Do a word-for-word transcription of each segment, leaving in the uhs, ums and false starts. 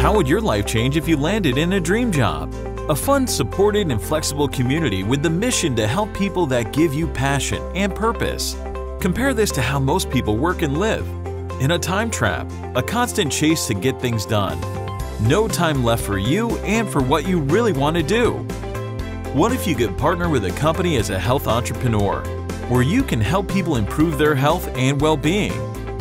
How would your life change if you landed in a dream job? A fun, supported, and flexible community with the mission to help people that give you passion and purpose. Compare this to how most people work and live. In a time trap, a constant chase to get things done. No time left for you and for what you really want to do. What if you could partner with a company as a health entrepreneur, where you can help people improve their health and well-being?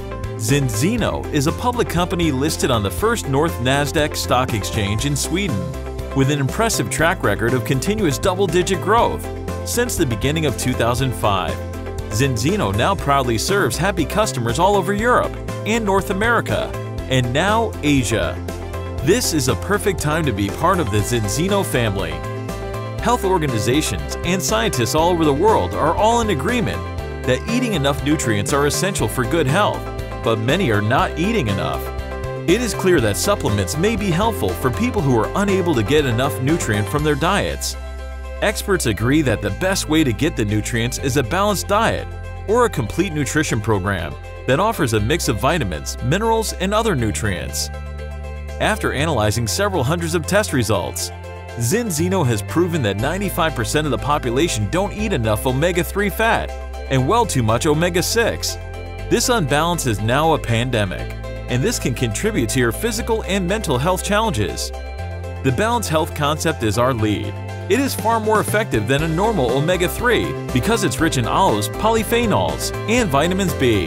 Zinzino is a public company listed on the First North Nasdaq Stock Exchange in Sweden, with an impressive track record of continuous double-digit growth since the beginning of two thousand five. Zinzino now proudly serves happy customers all over Europe and North America, and now Asia. This is a perfect time to be part of the Zinzino family. Health organizations and scientists all over the world are all in agreement that eating enough nutrients are essential for good health, but many are not eating enough. It is clear that supplements may be helpful for people who are unable to get enough nutrient from their diets. Experts agree that the best way to get the nutrients is a balanced diet or a complete nutrition program that offers a mix of vitamins, minerals, and other nutrients. After analyzing several hundreds of test results, Zinzino has proven that ninety-five percent of the population don't eat enough omega three fat and well too much omega six. This unbalance is now a pandemic, and this can contribute to your physical and mental health challenges. The balanced health concept is our lead. It is far more effective than a normal omega three because it's rich in olives, polyphenols, and vitamins B.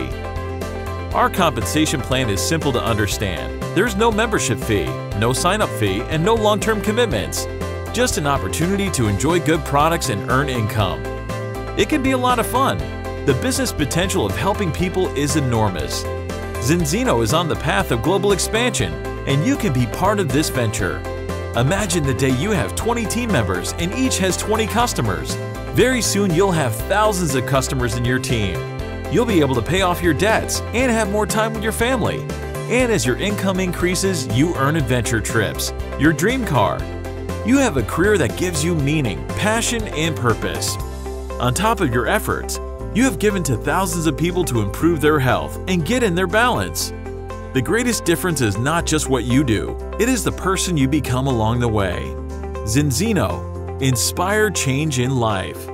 Our compensation plan is simple to understand. There's no membership fee, no sign-up fee, and no long-term commitments. Just an opportunity to enjoy good products and earn income. It can be a lot of fun. The business potential of helping people is enormous. Zinzino is on the path of global expansion, and you can be part of this venture. Imagine the day you have twenty team members and each has twenty customers. Very soon you'll have thousands of customers in your team. You'll be able to pay off your debts and have more time with your family. And as your income increases, you earn adventure trips, your dream car. You have a career that gives you meaning, passion, and purpose. On top of your efforts, you have given to thousands of people to improve their health and get in their balance. The greatest difference is not just what you do, it is the person you become along the way. Zinzino, inspire change in life.